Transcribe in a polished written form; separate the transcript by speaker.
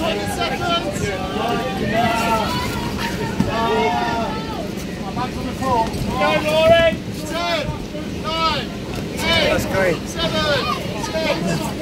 Speaker 1: seconds. Back on the floor. Go, Lauren. 10, 9, 8, 7, 6,